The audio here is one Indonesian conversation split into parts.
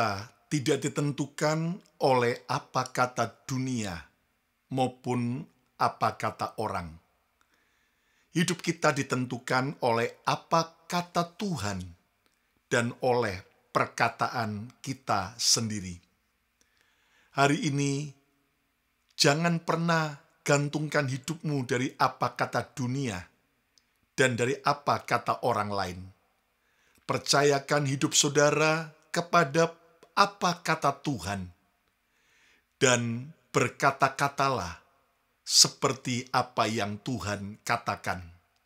kita tidak ditentukan oleh apa kata dunia maupun apa kata orang. Hidup kita ditentukan oleh apa kata Tuhan dan oleh perkataan kita sendiri. Hari ini, jangan pernah gantungkan hidupmu dari apa kata dunia dan dari apa kata orang lain. Percayakan hidup saudara kepada apa kata Tuhan, dan berkata-katalah seperti apa yang Tuhan katakan.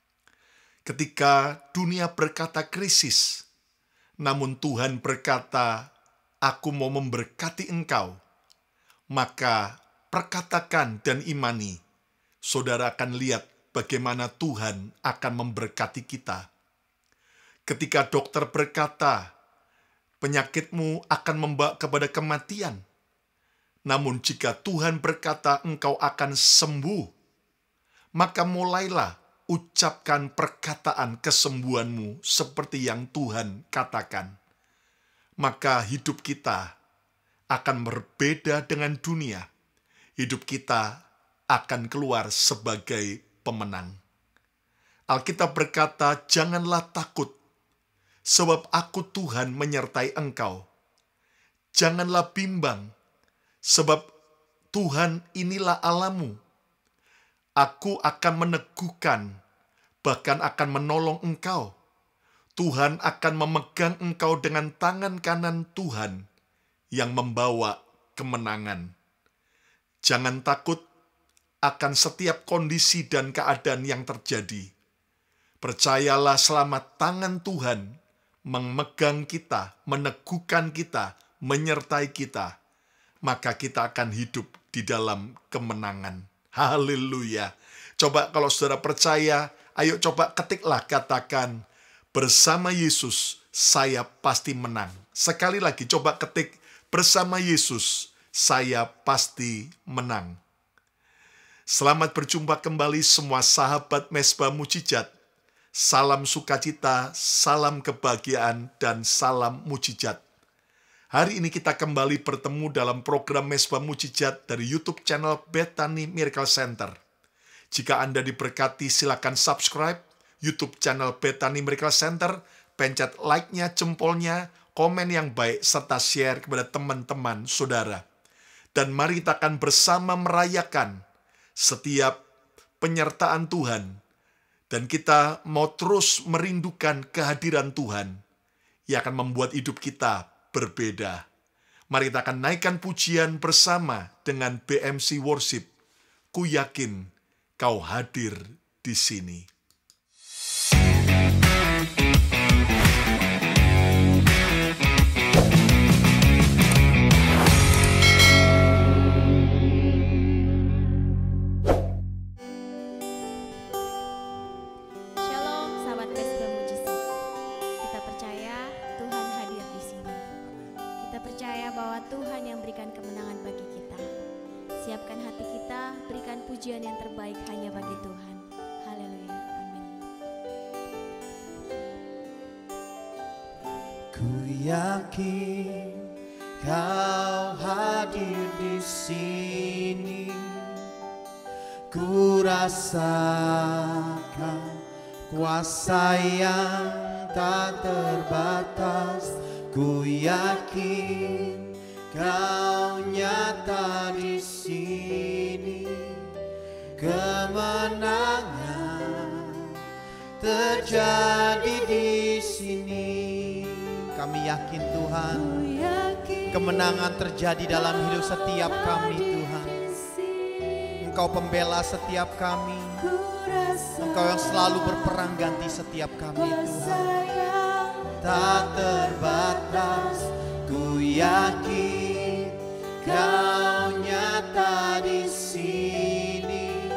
Ketika dunia berkata krisis, namun Tuhan berkata, "Aku mau memberkati engkau," maka perkatakan dan imani, saudara akan lihat bagaimana Tuhan akan memberkati kita. Ketika dokter berkata, penyakitmu akan membawa kepada kematian, namun jika Tuhan berkata engkau akan sembuh, maka mulailah ucapkan perkataan kesembuhanmu seperti yang Tuhan katakan. Maka hidup kita akan berbeda dengan dunia. Hidup kita akan keluar sebagai pemenang. Alkitab berkata, "Janganlah takut, sebab aku Tuhan menyertai engkau. Janganlah bimbang, sebab Tuhan inilah Allahmu. Aku akan meneguhkan, bahkan akan menolong engkau. Tuhan akan memegang engkau dengan tangan kanan Tuhan yang membawa kemenangan." Jangan takut akan setiap kondisi dan keadaan yang terjadi. Percayalah selama tangan Tuhan memegang kita, meneguhkan kita, menyertai kita, maka kita akan hidup di dalam kemenangan. Haleluya. Coba kalau saudara percaya, ayo coba ketiklah, katakan, "Bersama Yesus saya pasti menang." Sekali lagi coba ketik, "Bersama Yesus saya pasti menang." Selamat berjumpa kembali semua sahabat Mezbah Mujizat. Salam sukacita, salam kebahagiaan, dan salam mujizat. Hari ini kita kembali bertemu dalam program Mezbah Mujizat dari YouTube channel Bethany Miracle Center. Jika Anda diberkati, silakan subscribe YouTube channel Bethany Miracle Center, pencet like-nya, jempolnya, komen yang baik, serta share kepada teman-teman saudara. Dan mari kita akan bersama merayakan setiap penyertaan Tuhan. Dan kita mau terus merindukan kehadiran Tuhan yang akan membuat hidup kita berbeda. Mari kita akan naikkan pujian bersama dengan BMC Worship. Ku yakin kau hadir di sini. Siapkan hati kita, berikan pujian yang terbaik hanya bagi Tuhan. Haleluya, amin. Ku yakin kau hadir di sini, ku rasakan kuasa yang tak terbatas. Ku yakin kau nyata di sini, kemenangan terjadi di sini. Kami yakin Tuhan, kemenangan terjadi dalam hidup setiap kami Tuhan. Engkau pembela setiap kami, Engkau yang selalu berperang ganti setiap kami Tuhan. Tak terbatas, ku yakin kau nyata di sini,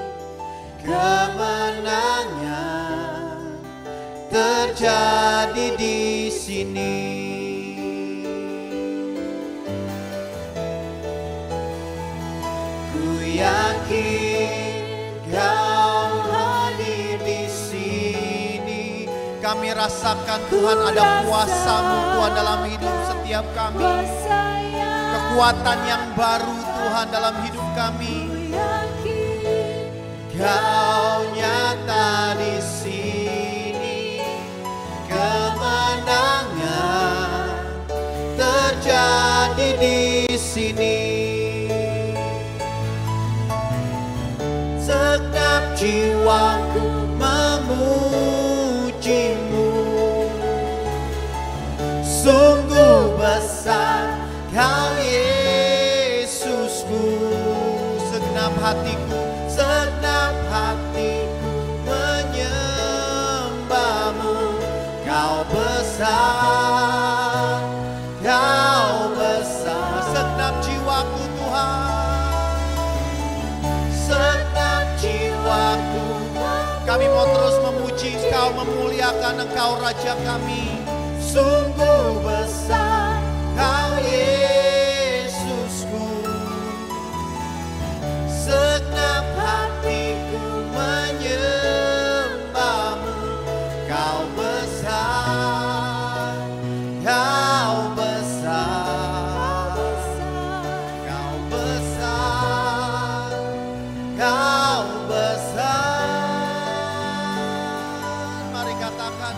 kemenangan terjadi di sini. Ku yakin kau hadir di sini. Kami rasakan Tuhan ada kuasa-Mu Tuhan dalam hidup setiap setiap kami. Kekuatan yang baru Tuhan dalam hidup kami. Kau nyata di sini, kemenangan terjadi di sini. Segenap jiwaku memujimu, sungguh besar Kau Yesusku. Segenap hatiku menyembahmu. Kau besar, Kau besar. Segenap jiwaku Tuhan, segenap jiwaku, kami mau terus memuji Engkau, memuliakan Engkau Raja kami. Sungguh besar Kau Yesusku. Segenap hatiku menyembahmu. Kau besar, Kau besar, Kau besar, Kau besar. Mari katakan,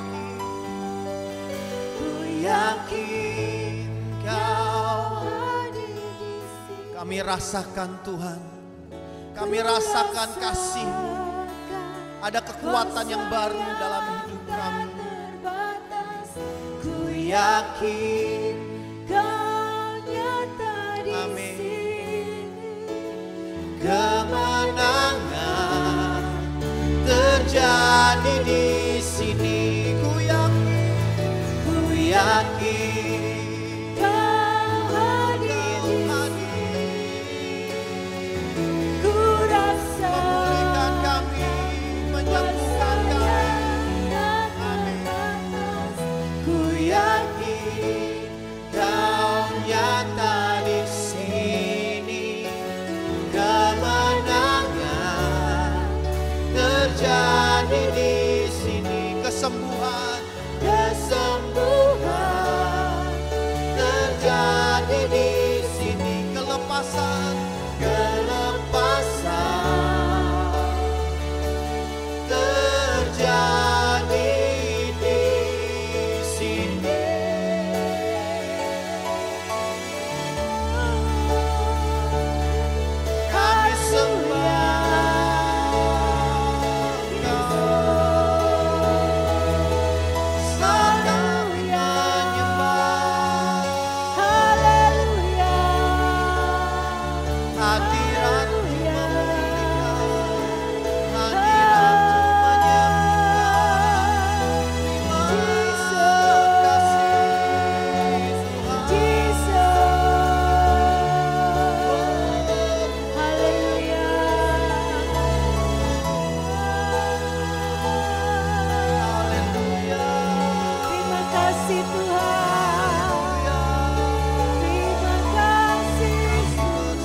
ku yakin Kau hadir di sini. Kami rasakan Tuhan, kami rasakan kasih-Mu. Ada kekuatan yang baru dalam hidup kami. Ku yakin Kau nyata di sini, kemenangan terjadi di sini. Ku yakin Kau hadir di sini. Ku rasa memulihkan kami, menyembuhkan kami. Amin. Ku yakin Kau nyata di sini, kemenangan terjadi di sini. Kesembuhan terjadi di sini. Kelepasan terjadi di sini. Kami sembah Kau, selalu menyembah. Haleluya. Hadirat-Mu memulihkan, hadirat-Mu menyembuhkan. Terima kasih Tuhan. Terima kasih Yesus.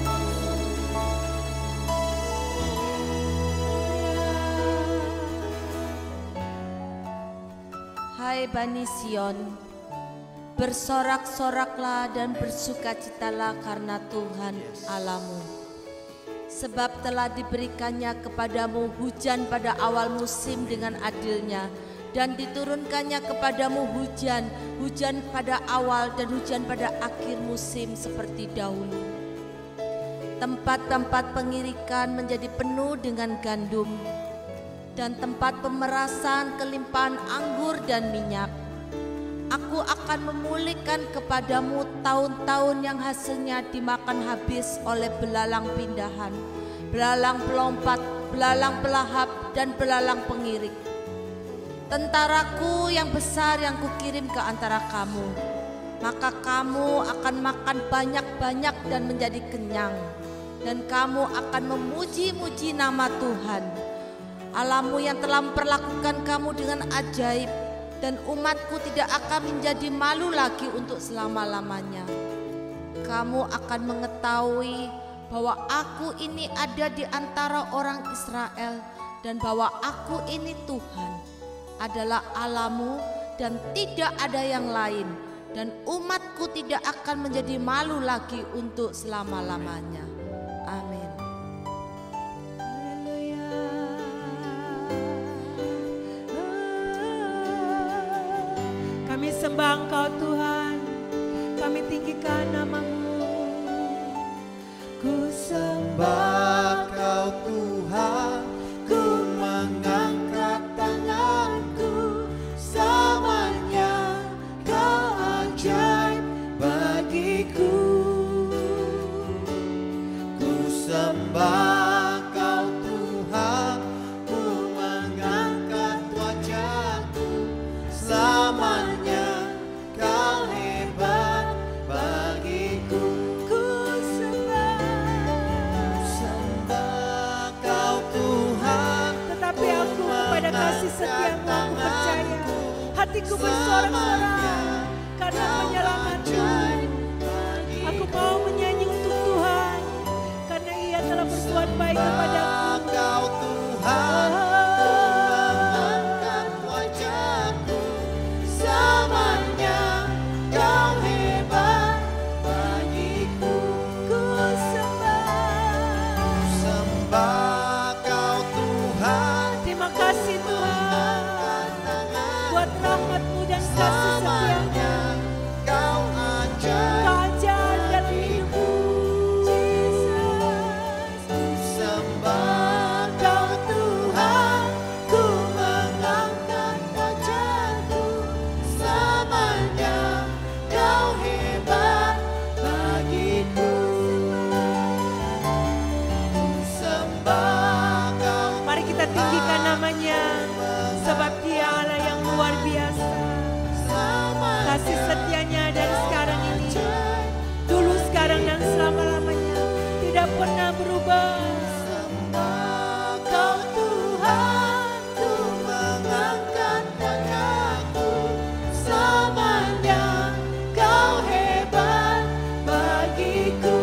Hai Bani Sion, bersorak-soraklah dan bersukacitalah karena Tuhan Allahmu. Sebab telah diberikannya kepadamu hujan pada awal musim dengan adilnya, dan diturunkannya kepadamu hujan pada awal dan hujan pada akhir musim seperti dahulu. Tempat-tempat pengirikan menjadi penuh dengan gandum, dan tempat pemerasan kelimpahan anggur dan minyak. Aku akan memulihkan kepadamu tahun-tahun yang hasilnya dimakan habis oleh belalang pindahan, belalang pelompat, belalang pelahap, dan belalang pengirik. Tentaraku yang besar yang kukirim ke antara kamu, maka kamu akan makan banyak-banyak dan menjadi kenyang, dan kamu akan memuji-muji nama Tuhan Allahmu yang telah memperlakukan kamu dengan ajaib, dan umatku tidak akan menjadi malu lagi untuk selama-lamanya. Kamu akan mengetahui bahwa aku ini ada di antara orang Israel, dan bahwa aku ini Tuhan adalah Allahmu dan tidak ada yang lain. dan umatku tidak akan menjadi malu lagi untuk selama-lamanya. Amin. Kami sembah Engkau Tuhan, kami tinggikan nama-Mu. Ku sembah Kau Tuhan, ku mengangkat tanganku, selamanya Kau ajaib bagiku. Ku sembah Kau Tuhan, ku mengangkat wajahku, selamanya Kau hebat bagiku. Kasih setiamu aku percaya, hatiku bersorak-sorak karena penyelamat-Mu. Aku mau menyanyi untuk Tuhan karena Ia telah berbuat baik kepadaku. Kau Tuhan, mengangkat wajahku, selamanya Kau hebat bagiku. Ku Sembah Kau Tuhan, terima kasih Tuhan buat rahmat-Mu dan kasih setiamu. Kau ajaib. Kau ajaib dalam hidupku. Sembah Kau Tuhan, ku mengangkat wajahku, selamanya Kau hebat bagiku. Sembah Kau, Mari kita tinggikan nama-Nya, sebab Dia Allah yang luar biasa. Kasih setianya dari sekarang ini, dulu, sekarang, dan selama-lamanya, tidak pernah berubah. Kau Tuhan, ku mengangkat wajahku, selamanya Kau hebat bagiku.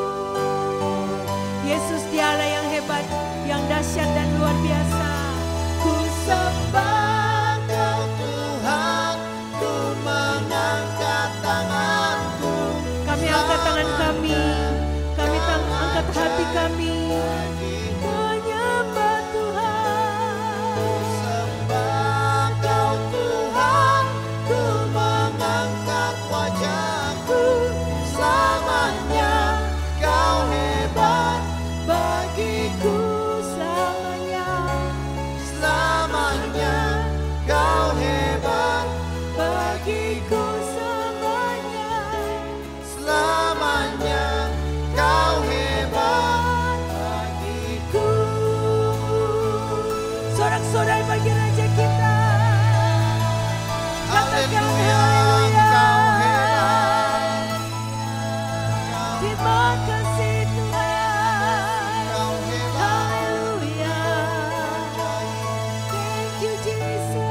Yesus Dia Allah yang hebat, yang dahsyat dan luar biasa. Ku sembah Kau Tuhan, ku mengangkat tanganku. Kami angkat tangan kami angkat hati kami, menyembah Tuhan. Sembah Kau Tuhan, ku mengangkat wajahku, selamanya Kau hebat bagiku. Selamanya Kau hebat bagiku. Selamanya Kau hebat bagiku. Sorak-sorai bagi Raja kita. Haleluya, Kau hebat. Terima kasih Tuhan. Kau hebat. Haleluya. Thank you Jesus.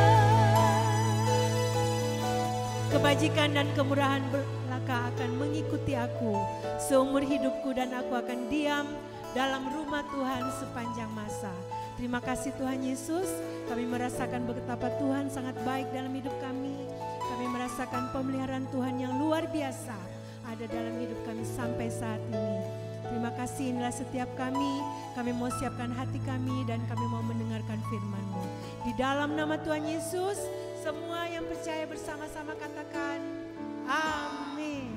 Kebajikan dan kemurahan belaka akan mengikuti aku seumur hidupku, dan aku akan diam dalam rumah Tuhan sepanjang masa. Terima kasih Tuhan Yesus, kami merasakan betapa Tuhan sangat baik dalam hidup kami. Kami merasakan pemeliharaan Tuhan yang luar biasa ada dalam hidup kami sampai saat ini. Terima kasih, inilah setiap kami mau siapkan hati kami dan kami mau mendengarkan firman-Mu. Di dalam nama Tuhan Yesus, semua yang percaya bersama-sama katakan, amin.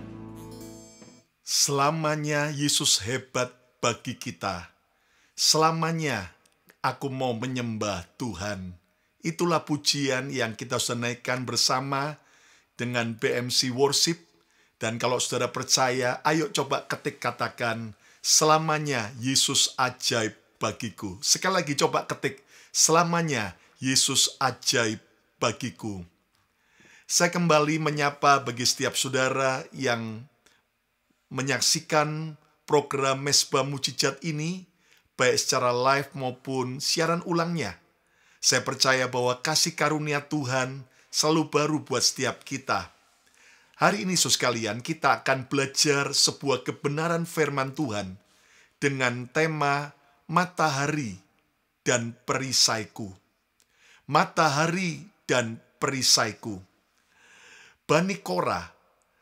Selamanya Yesus hebat bagi kita. Selamanya aku mau menyembah Tuhan. Itulah pujian yang kita naikkan bersama dengan BMC Worship. Dan kalau saudara percaya, ayo coba ketik katakan, selamanya Yesus ajaib bagiku. Sekali lagi coba ketik, selamanya Yesus ajaib bagiku. Saya kembali menyapa bagi setiap saudara yang menyaksikan program Mesbah Mujizat ini, baik secara live maupun siaran ulangnya. Saya percaya bahwa kasih karunia Tuhan selalu baru buat setiap kita. Hari ini, saudara sekalian, kita akan belajar sebuah kebenaran firman Tuhan dengan tema matahari dan perisaiku. Matahari dan perisaiku. Bani Korah,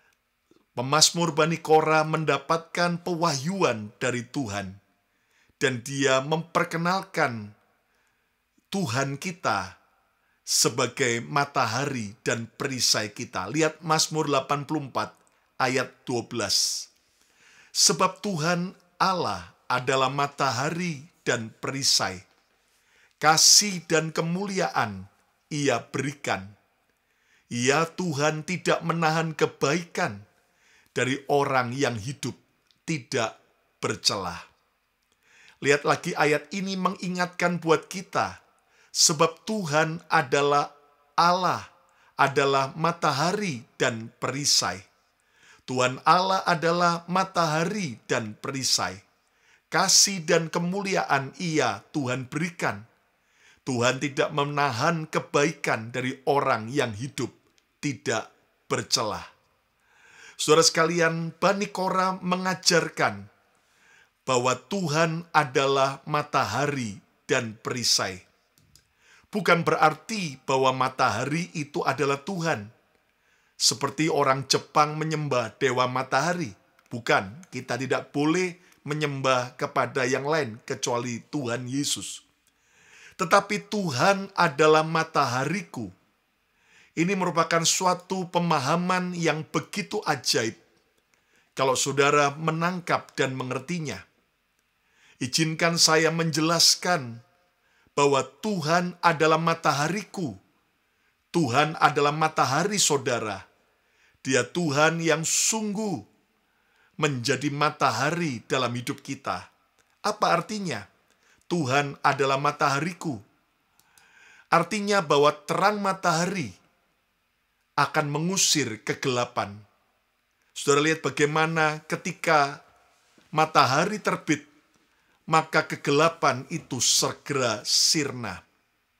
pemazmur Bani Korah mendapatkan pewahyuan dari Tuhan. Dan dia memperkenalkan Tuhan kita sebagai matahari dan perisai kita. Lihat Mazmur 84 ayat 12. Sebab Tuhan Allah adalah matahari dan perisai. Kasih dan kemuliaan Ia berikan. Ya Tuhan tidak menahan kebaikan dari orang yang hidup tidak bercelah. Lihat lagi ayat ini mengingatkan buat kita, sebab Tuhan adalah Allah, adalah matahari dan perisai. Tuhan Allah adalah matahari dan perisai. Kasih dan kemuliaan Ia Tuhan berikan. Tuhan tidak menahan kebaikan dari orang yang hidup tidak bercelah. Saudara sekalian, Bani Korah mengajarkan bahwa Tuhan adalah matahari dan perisai. Bukan berarti bahwa matahari itu adalah Tuhan. Seperti orang Jepang menyembah dewa matahari. Bukan, kita tidak boleh menyembah kepada yang lain kecuali Tuhan Yesus. Tetapi Tuhan adalah matahariku. Ini merupakan suatu pemahaman yang begitu ajaib kalau saudara menangkap dan mengertinya. Izinkan saya menjelaskan bahwa Tuhan adalah matahariku. Tuhan adalah matahari saudara. Dia Tuhan yang sungguh menjadi matahari dalam hidup kita. Apa artinya? Tuhan adalah matahariku. Artinya bahwa terang matahari akan mengusir kegelapan. Saudara lihat bagaimana ketika matahari terbit, maka kegelapan itu segera sirna.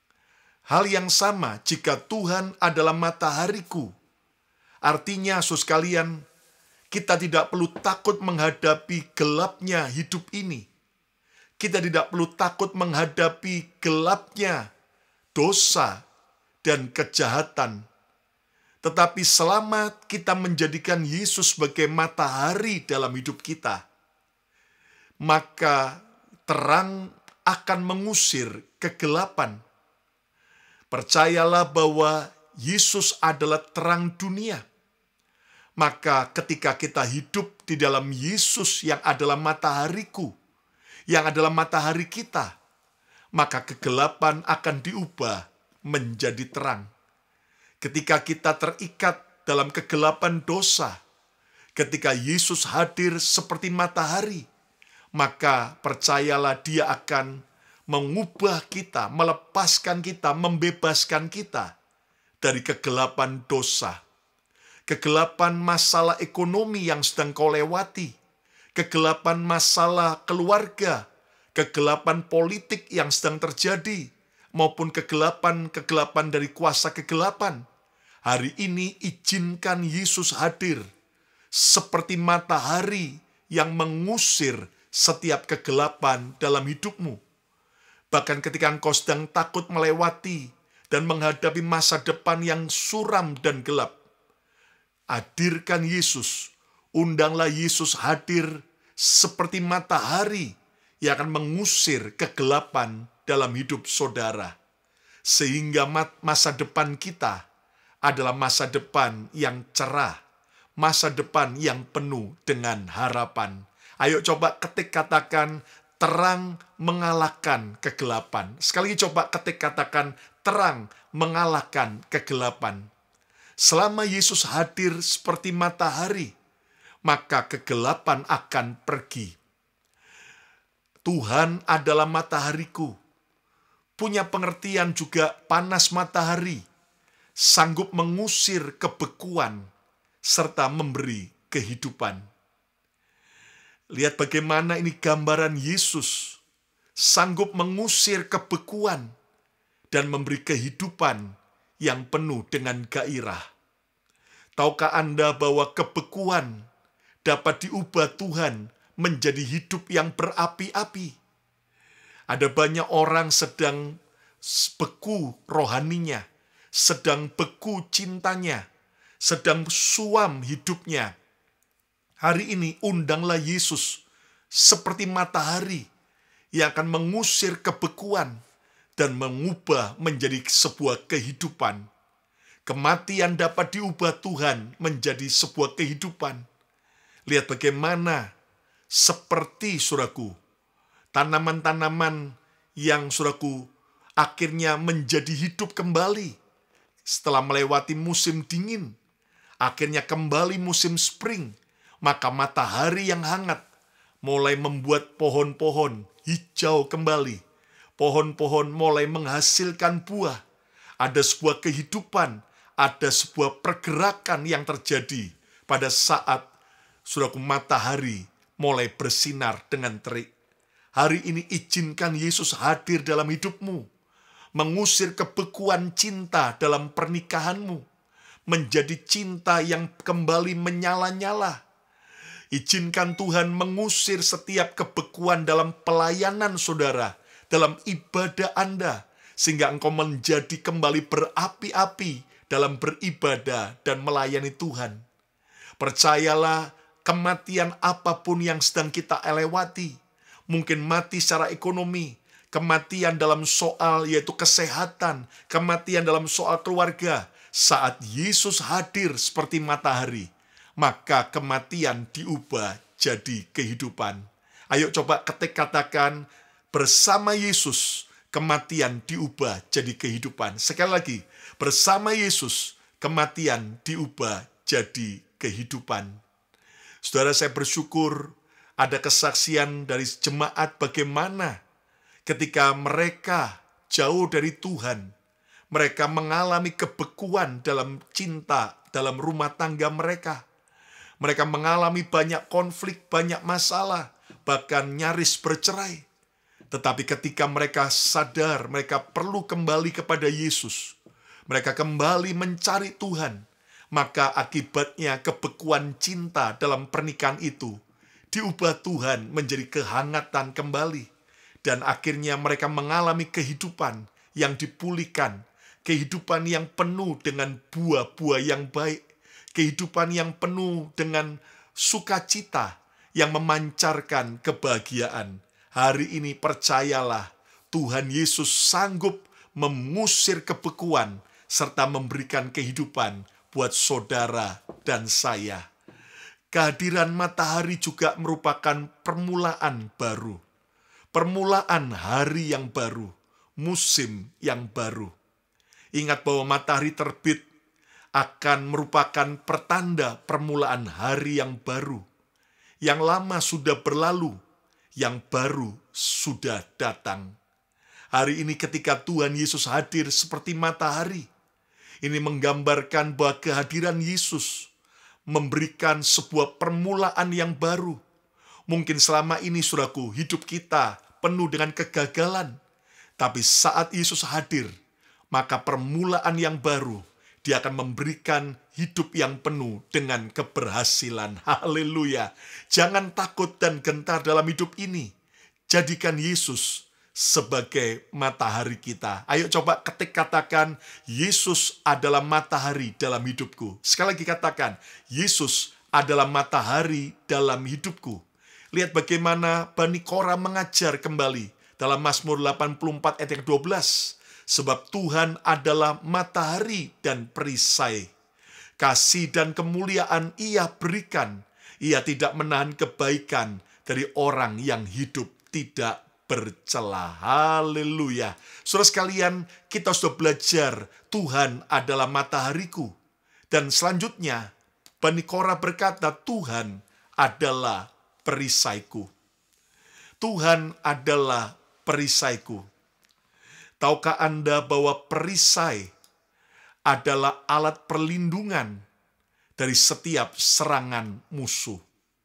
Hal yang sama jika Tuhan adalah matahariku. Artinya, saudara sekalian, kita tidak perlu takut menghadapi gelapnya hidup ini. Kita tidak perlu takut menghadapi gelapnya dosa dan kejahatan. Tetapi selama kita menjadikan Yesus sebagai matahari dalam hidup kita, maka terang akan mengusir kegelapan. Percayalah bahwa Yesus adalah terang dunia. Maka ketika kita hidup di dalam Yesus yang adalah matahariku, yang adalah matahari kita, maka kegelapan akan diubah menjadi terang. Ketika kita terikat dalam kegelapan dosa, ketika Yesus hadir seperti matahari, maka percayalah Dia akan mengubah kita, melepaskan kita, membebaskan kita dari kegelapan dosa. Kegelapan masalah ekonomi yang sedang kau lewati, kegelapan masalah keluarga, kegelapan politik yang sedang terjadi, maupun kegelapan dari kuasa kegelapan. Hari ini izinkan Yesus hadir seperti matahari yang mengusir setiap kegelapan dalam hidupmu. Bahkan ketika engkau sedang takut melewati dan menghadapi masa depan yang suram dan gelap, hadirkan Yesus, undanglah Yesus hadir seperti matahari yang akan mengusir kegelapan dalam hidup saudara. Sehingga masa depan kita adalah masa depan yang cerah, masa depan yang penuh dengan harapan. Ayo coba ketik katakan, terang mengalahkan kegelapan. Sekali lagi coba ketik katakan, terang mengalahkan kegelapan. Selama Yesus hadir seperti matahari, maka kegelapan akan pergi. Tuhan adalah matahariku. Punya pengertian juga panas matahari, sanggup mengusir kebekuan, serta memberi kehidupan. Lihat bagaimana ini gambaran Yesus, sanggup mengusir kebekuan dan memberi kehidupan yang penuh dengan gairah. Tahukah Anda bahwa kebekuan dapat diubah Tuhan menjadi hidup yang berapi-api? Ada banyak orang sedang beku rohaninya, sedang beku cintanya, sedang suam hidupnya. Hari ini undanglah Yesus seperti matahari yang akan mengusir kebekuan dan mengubah menjadi sebuah kehidupan. Kematian dapat diubah Tuhan menjadi sebuah kehidupan. Lihat bagaimana seperti saudaraku, tanaman-tanaman yang saudaraku akhirnya menjadi hidup kembali setelah melewati musim dingin. Akhirnya kembali musim spring, maka matahari yang hangat mulai membuat pohon-pohon hijau kembali. Pohon-pohon mulai menghasilkan buah. Ada sebuah kehidupan, ada sebuah pergerakan yang terjadi pada saat saudaraku matahari mulai bersinar dengan terik. Hari ini izinkan Yesus hadir dalam hidupmu, mengusir kebekuan cinta dalam pernikahanmu, menjadi cinta yang kembali menyala-nyala. Izinkan Tuhan mengusir setiap kebekuan dalam pelayanan saudara, dalam ibadah Anda, sehingga engkau menjadi kembali berapi-api dalam beribadah dan melayani Tuhan. Percayalah, kematian apapun yang sedang kita lewati, mungkin mati secara ekonomi, kematian dalam soal yaitu kesehatan, kematian dalam soal keluarga, saat Yesus hadir seperti matahari, maka kematian diubah jadi kehidupan. Ayo coba katakan, bersama Yesus, kematian diubah jadi kehidupan. Sekali lagi, bersama Yesus, kematian diubah jadi kehidupan. Saudara, saya bersyukur ada kesaksian dari jemaat bagaimana ketika mereka jauh dari Tuhan, mereka mengalami kebekuan dalam cinta, dalam rumah tangga mereka. Mereka mengalami banyak konflik, banyak masalah, bahkan nyaris bercerai. Tetapi ketika mereka sadar, mereka perlu kembali kepada Yesus, mereka kembali mencari Tuhan, maka akibatnya kebekuan cinta dalam pernikahan itu diubah Tuhan menjadi kehangatan kembali. Dan akhirnya mereka mengalami kehidupan yang dipulihkan, kehidupan yang penuh dengan buah-buah yang baik, kehidupan yang penuh dengan sukacita yang memancarkan kebahagiaan. Hari ini percayalah, Tuhan Yesus sanggup mengusir kebekuan serta memberikan kehidupan buat saudara dan saya. Kehadiran matahari juga merupakan permulaan baru. Permulaan hari yang baru, musim yang baru. Ingat bahwa matahari terbit akan merupakan pertanda permulaan hari yang baru. Yang lama sudah berlalu, yang baru sudah datang. Hari ini ketika Tuhan Yesus hadir seperti matahari, ini menggambarkan bahwa kehadiran Yesus memberikan sebuah permulaan yang baru. Mungkin selama ini, saudaraku, hidup kita penuh dengan kegagalan. Tapi saat Yesus hadir, maka permulaan yang baru, Dia akan memberikan hidup yang penuh dengan keberhasilan. Haleluya. Jangan takut dan gentar dalam hidup ini. Jadikan Yesus sebagai matahari kita. Ayo coba katakan, Yesus adalah matahari dalam hidupku. Sekali lagi katakan, Yesus adalah matahari dalam hidupku. Lihat bagaimana Bani Korah mengajar kembali dalam Mazmur 84 ayat yang 12. Sebab Tuhan adalah matahari dan perisai. Kasih dan kemuliaan Ia berikan. Ia tidak menahan kebaikan dari orang yang hidup tidak bercela. Haleluya. Saudara sekalian, kita sudah belajar Tuhan adalah matahariku. Dan selanjutnya, Bani Korah berkata, Tuhan adalah perisaiku. Tuhan adalah perisaiku. Tahukah Anda bahwa perisai adalah alat perlindungan dari setiap serangan musuh?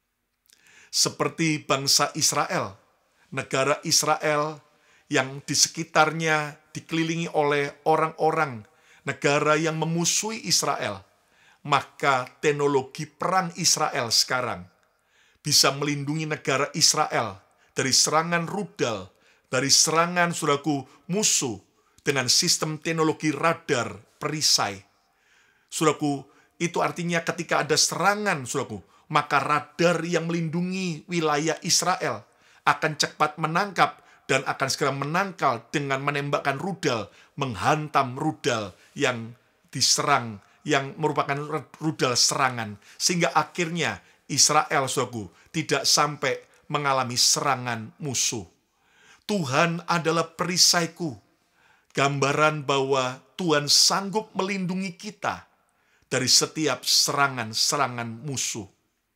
Seperti bangsa Israel, negara Israel yang di sekitarnya dikelilingi oleh orang-orang negara yang memusuhi Israel, maka teknologi perang Israel sekarang bisa melindungi negara Israel dari serangan rudal, dari serangan saudaraku musuh dengan sistem teknologi radar perisai. Saudaraku, Itu artinya ketika ada serangan, saudaraku, maka radar yang melindungi wilayah Israel akan cepat menangkap dan akan segera menangkal dengan menembakkan rudal, menghantam rudal yang diserang, yang merupakan rudal serangan. Sehingga akhirnya Israel, saudaraku, tidak sampai mengalami serangan musuh. Tuhan adalah perisaiku, gambaran bahwa Tuhan sanggup melindungi kita dari setiap serangan-serangan musuh.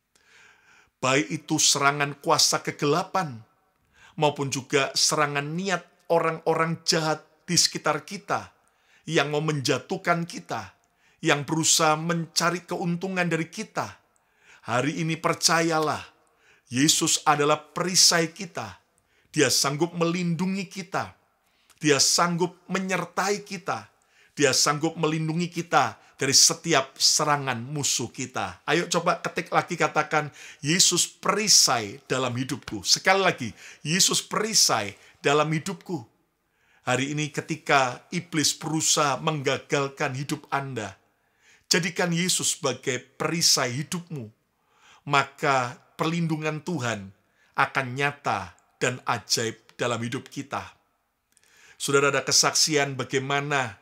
Baik itu serangan kuasa kegelapan, maupun juga serangan niat orang-orang jahat di sekitar kita, yang mau menjatuhkan kita, yang berusaha mencari keuntungan dari kita. Hari ini percayalah, Yesus adalah perisai kita. Dia sanggup melindungi kita. Dia sanggup menyertai kita. Dia sanggup melindungi kita dari setiap serangan musuh kita. Ayo coba ketik lagi, katakan, Yesus perisai dalam hidupku. Sekali lagi, Yesus perisai dalam hidupku. Hari ini ketika iblis berusaha menggagalkan hidup Anda, jadikan Yesus sebagai perisai hidupmu. Maka perlindungan Tuhan akan nyata dan ajaib dalam hidup kita. Saudara, ada kesaksian bagaimana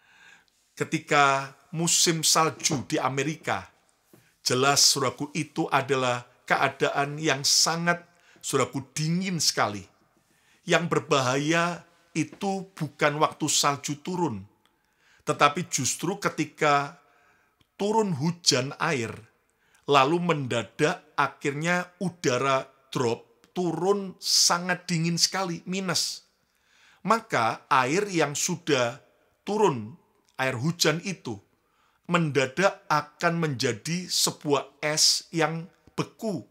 ketika musim salju di Amerika, jelas, saudaraku, itu adalah keadaan yang sangat, saudaraku, dingin sekali. Yang berbahaya itu bukan waktu salju turun, tetapi justru ketika turun hujan air, lalu mendadak akhirnya udara drop, turun sangat dingin sekali, minus. Maka air yang sudah turun, air hujan itu, mendadak akan menjadi sebuah es yang beku,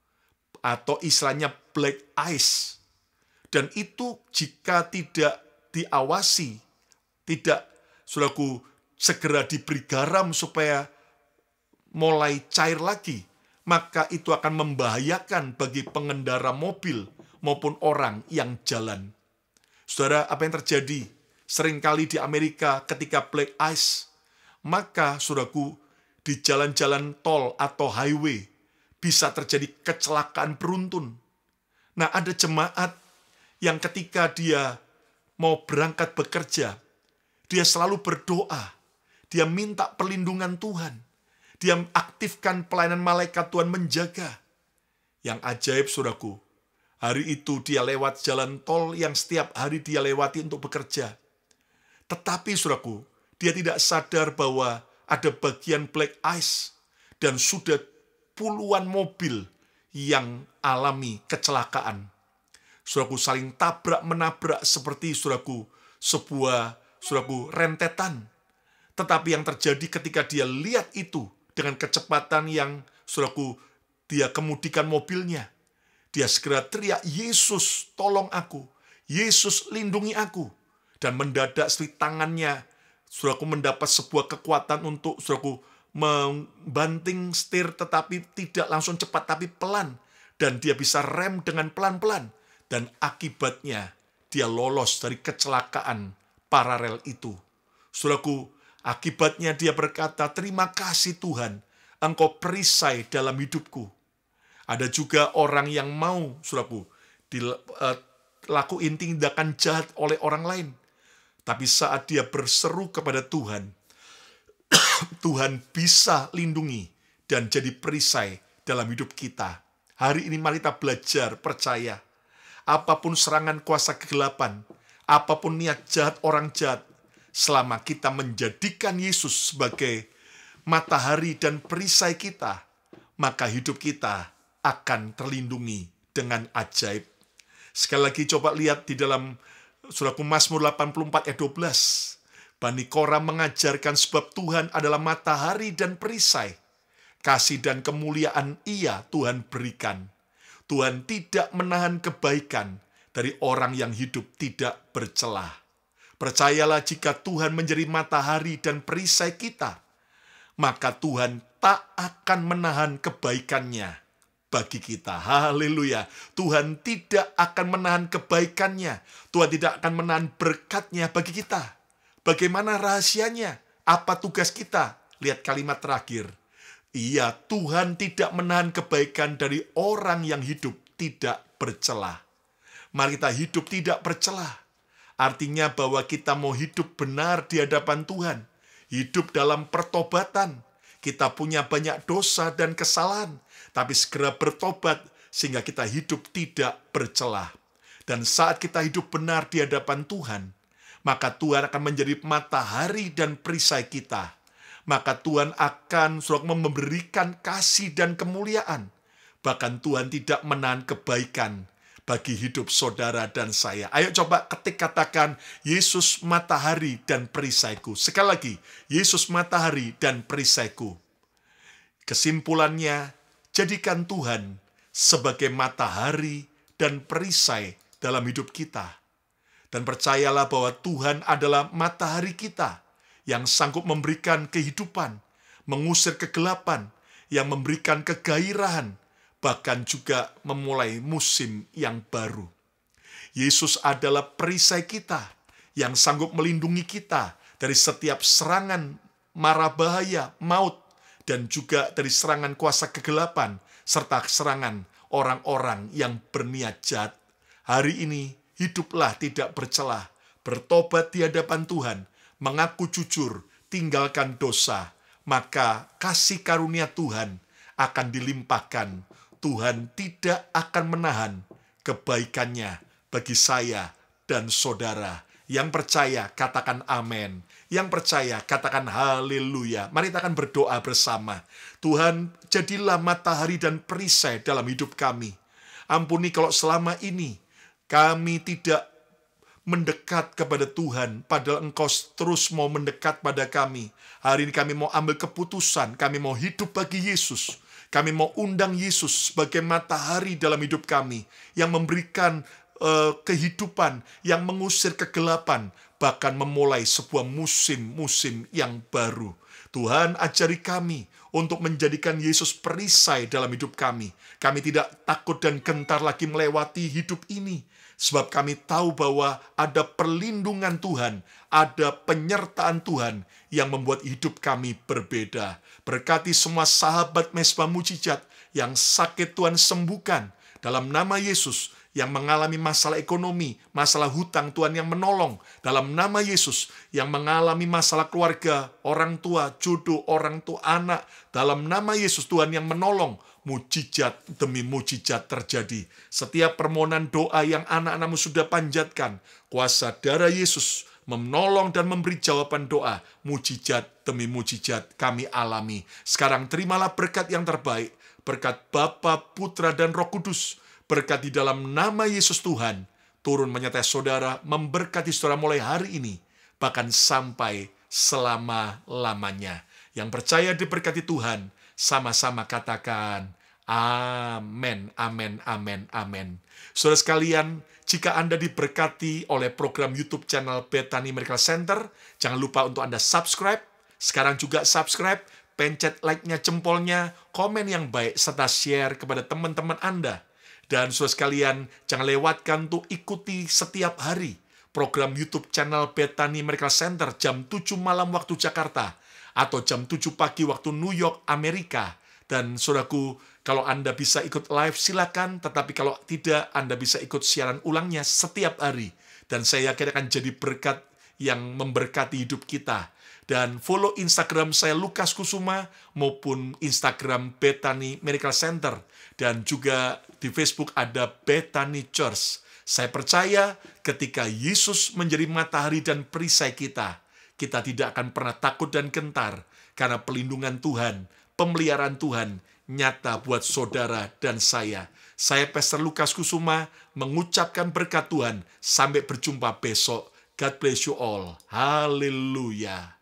atau istilahnya black ice. Dan itu jika tidak diawasi, tidak, saudaraku, segera diberi garam supaya mulai cair lagi, maka itu akan membahayakan bagi pengendara mobil maupun orang yang jalan. Saudara, apa yang terjadi seringkali di Amerika ketika black ice? Maka, saudaraku, di jalan-jalan tol atau highway bisa terjadi kecelakaan beruntun. Nah, ada jemaat yang ketika dia mau berangkat bekerja, dia selalu berdoa, dia minta perlindungan Tuhan, dia aktifkan pelayanan malaikat Tuhan menjaga. Yang ajaib, saudaraku, hari itu dia lewat jalan tol yang setiap hari dia lewati untuk bekerja. Tetapi, saudaraku, dia tidak sadar bahwa ada bagian black ice dan sudah puluhan mobil yang alami kecelakaan. Saudaraku, saling tabrak-menabrak seperti, saudaraku, sebuah, saudaraku, rentetan. Tetapi yang terjadi ketika dia lihat itu dengan kecepatan yang, saudaraku, dia kemudikan mobilnya, dia segera teriak, Yesus tolong aku, Yesus lindungi aku. Dan mendadak seperti tangannya, saudaraku, mendapat sebuah kekuatan untuk, saudaraku, membanting setir, tetapi tidak langsung cepat, tapi pelan. Dan dia bisa rem dengan pelan-pelan. Dan akibatnya, dia lolos dari kecelakaan paralel itu. Saudaraku, akibatnya dia berkata, terima kasih Tuhan, Engkau perisai dalam hidupku. Ada juga orang yang mau, saudaraku, dilakuin tindakan jahat oleh orang lain. Tapi saat dia berseru kepada Tuhan, Tuhan bisa lindungi dan jadi perisai dalam hidup kita. Hari ini mari kita belajar, percaya. Apapun serangan kuasa kegelapan, apapun niat jahat orang jahat, selama kita menjadikan Yesus sebagai matahari dan perisai kita, maka hidup kita akan terlindungi dengan ajaib. Sekali lagi coba lihat di dalam Saudaraku, Mazmur 84 ayat 12. Bani Korah mengajarkan sebab Tuhan adalah matahari dan perisai. Kasih dan kemuliaan Ia Tuhan berikan. Tuhan tidak menahan kebaikan dari orang yang hidup tidak bercelah. Percayalah, jika Tuhan menjadi matahari dan perisai kita, maka Tuhan tak akan menahan kebaikannya bagi kita. Haleluya. Tuhan tidak akan menahan kebaikannya. Tuhan tidak akan menahan berkatnya bagi kita. Bagaimana rahasianya? Apa tugas kita? Lihat kalimat terakhir. Iya, Tuhan tidak menahan kebaikan dari orang yang hidup tidak bercelah. Mari kita hidup tidak bercelah. Artinya bahwa kita mau hidup benar di hadapan Tuhan. Hidup dalam pertobatan. Kita punya banyak dosa dan kesalahan, tapi segera bertobat sehingga kita hidup tidak bercelah. Dan saat kita hidup benar di hadapan Tuhan, maka Tuhan akan menjadi matahari dan perisai kita. Maka Tuhan akan memberikan kasih dan kemuliaan. Bahkan Tuhan tidak menahan kebaikan bagi hidup saudara dan saya. Ayo coba katakan, Yesus matahari dan perisaiku. Sekali lagi, Yesus matahari dan perisaiku. Kesimpulannya, jadikan Tuhan sebagai matahari dan perisai dalam hidup kita. Dan percayalah bahwa Tuhan adalah matahari kita yang sanggup memberikan kehidupan, mengusir kegelapan, yang memberikan kegairahan, bahkan juga memulai musim yang baru. Yesus adalah perisai kita yang sanggup melindungi kita dari setiap serangan mara bahaya, maut, dan juga dari serangan kuasa kegelapan, serta serangan orang-orang yang berniat jahat. Hari ini, hiduplah tidak bercelah, bertobat di hadapan Tuhan, mengaku jujur, tinggalkan dosa, maka kasih karunia Tuhan akan dilimpahkan. Tuhan tidak akan menahan kebaikannya bagi saya dan saudara. Yang percaya, katakan amin. Yang percaya, katakan haleluya. Mari kita akan berdoa bersama. Tuhan, jadilah matahari dan perisai dalam hidup kami. Ampuni kalau selama ini kami tidak mendekat kepada Tuhan, padahal Engkau terus mau mendekat pada kami. Hari ini kami mau ambil keputusan, kami mau hidup bagi Yesus. Kami mau undang Yesus sebagai matahari dalam hidup kami, yang memberikan kehidupan, yang mengusir kegelapan, bahkan memulai sebuah musim-musim yang baru. Tuhan, ajari kami untuk menjadikan Yesus perisai dalam hidup kami. Kami tidak takut dan gentar lagi melewati hidup ini, sebab kami tahu bahwa ada perlindungan Tuhan, ada penyertaan Tuhan yang membuat hidup kami berbeda. Berkati semua sahabat Mesbah Mujizat yang sakit Tuhan sembuhkan. Dalam nama Yesus, yang mengalami masalah ekonomi, masalah hutang, Tuhan yang menolong. Dalam nama Yesus, yang mengalami masalah keluarga, orang tua, jodoh, orang tua, anak. Dalam nama Yesus, Tuhan yang menolong. Mujizat demi mujizat terjadi. Setiap permohonan doa yang anak-anakmu sudah panjatkan, kuasa darah Yesus menolong dan memberi jawaban doa. Mujizat demi mujizat kami alami. Sekarang terimalah berkat yang terbaik. Berkat Bapa, Putra, dan Roh Kudus. Berkat di dalam nama Yesus Tuhan, turun menyertai saudara, memberkati saudara mulai hari ini, bahkan sampai selama-lamanya. Yang percaya diberkati Tuhan, sama-sama katakan, amin, amin, amin, amin. Saudara sekalian, jika Anda diberkati oleh program YouTube channel Bethany Miracle Center, jangan lupa untuk Anda subscribe. Sekarang juga subscribe, pencet like-nya, jempolnya, komen yang baik, serta share kepada teman-teman Anda. Dan saudara sekalian, jangan lewatkan untuk ikuti setiap hari program YouTube channel Bethany Miracle Center jam 7 malam waktu Jakarta atau jam 7 pagi waktu New York, Amerika. Dan saudaraku, kalau Anda bisa ikut live silakan, tetapi kalau tidak, Anda bisa ikut siaran ulangnya setiap hari. Dan saya yakin akan jadi berkat yang memberkati hidup kita. Dan follow Instagram saya Lukas Kusuma maupun Instagram Bethany Miracle Center. Dan juga di Facebook ada Bethany Church. Saya percaya ketika Yesus menjadi matahari dan perisai kita, kita tidak akan pernah takut dan gentar karena pelindungan Tuhan, pemeliharaan Tuhan nyata buat saudara dan saya. Saya Pastor Lukas Kusuma mengucapkan berkat Tuhan. Sampai berjumpa besok. God bless you all. Haleluya.